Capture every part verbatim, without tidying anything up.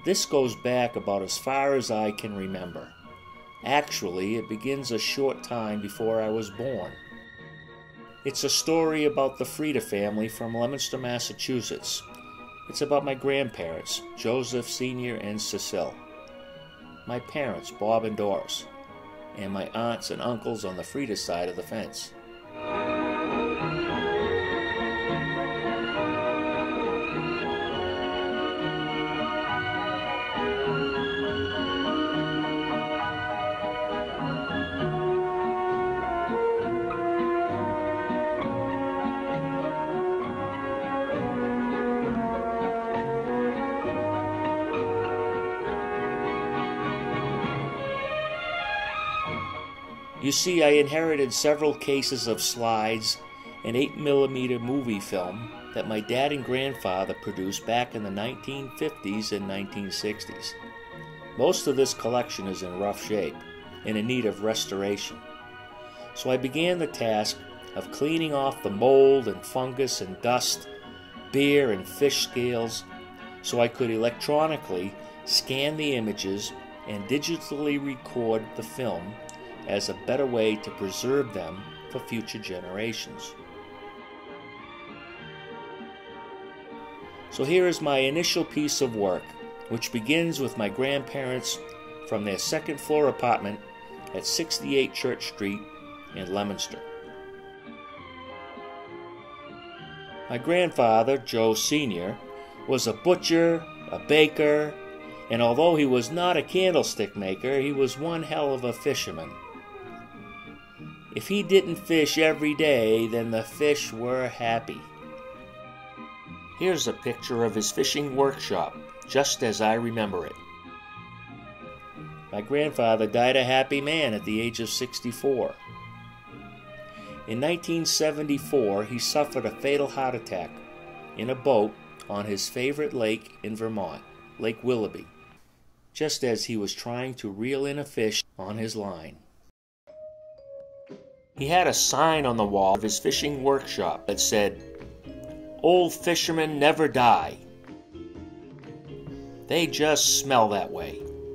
This goes back about as far as I can remember. Actually, it begins a short time before I was born. It's a story about the Freda family from Leominster, Massachusetts. It's about my grandparents, Joseph Senior and Cecile, my parents, Bob and Doris, and my aunts and uncles on the Freda side of the fence. You see, I inherited several cases of slides and eight millimeter movie film that my dad and grandfather produced back in the nineteen fifties and nineteen sixties. Most of this collection is in rough shape and in need of restoration. So I began the task of cleaning off the mold and fungus and dust, beer and fish scales, so I could electronically scan the images and digitally record the film as a better way to preserve them for future generations. So here is my initial piece of work, which begins with my grandparents from their second floor apartment at sixty-eight Church Street in Leominster. My grandfather, Joe Senior, was a butcher, a baker, and although he was not a candlestick maker, he was one hell of a fisherman. If he didn't fish every day, then the fish were happy. Here's a picture of his fishing workshop, just as I remember it. My grandfather died a happy man at the age of sixty-four. In nineteen seventy-four, he suffered a fatal heart attack in a boat on his favorite lake in Vermont, Lake Willoughby, just as he was trying to reel in a fish on his line. He had a sign on the wall of his fishing workshop that said, "Old fishermen never die. They just smell that way."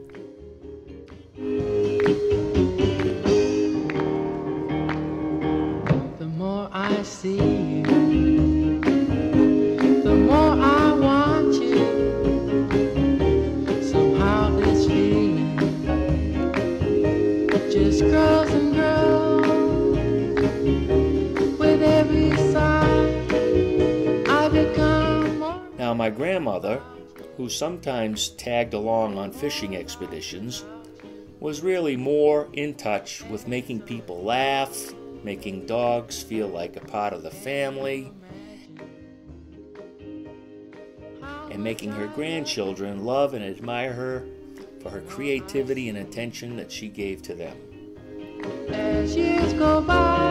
The more I see you, the more I want you. Somehow this feeling just grows and grows. Now my grandmother, who sometimes tagged along on fishing expeditions, was really more in touch with making people laugh, making dogs feel like a part of the family, and making her grandchildren love and admire her for her creativity and attention that she gave to them. As years go by,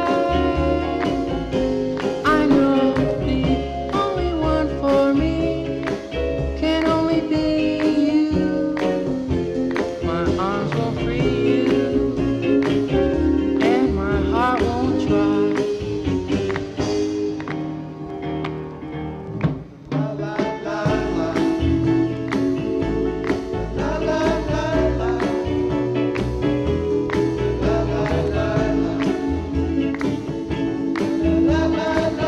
I know the only one for me can only be you. My arms won't free you, and my heart won't try. La la la la, la la la la, la la la la.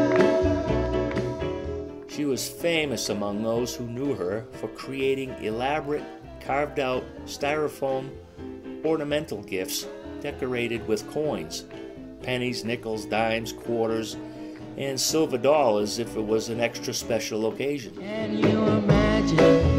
She was famous among those who knew her for creating elaborate, carved-out styrofoam ornamental gifts decorated with coins, pennies, nickels, dimes, quarters, and silver dollars if it was an extra special occasion. Can you imagine